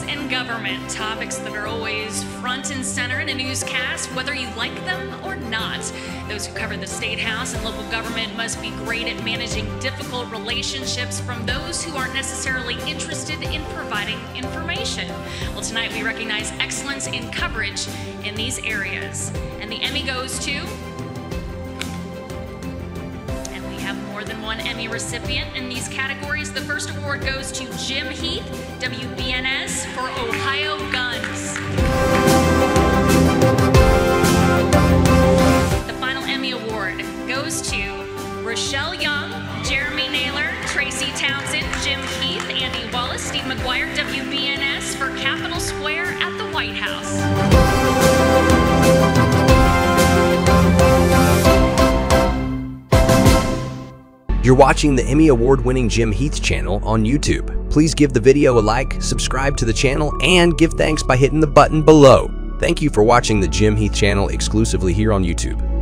and government, topics that are always front and center in a newscast, whether you like them or not. Those who cover the State House and local government must be great at managing difficult relationships from those who aren't necessarily interested in providing information. Well, tonight we recognize excellence in coverage in these areas. And the Emmy goes to... more than one Emmy recipient in these categories. The first award goes to Jim Heath, WBNS, for Ohio Guns. The final Emmy Award goes to Rochelle Young, Jeremy Naylor, Tracy Townsend, Jim Heath, Andy Wallace, Steve McGuire, WBNS, for Capitol Square at the White House. You're watching the Emmy Award-winning Jim Heath channel on YouTube. Please give the video a like, subscribe to the channel, and give thanks by hitting the button below. Thank you for watching the Jim Heath channel exclusively here on YouTube.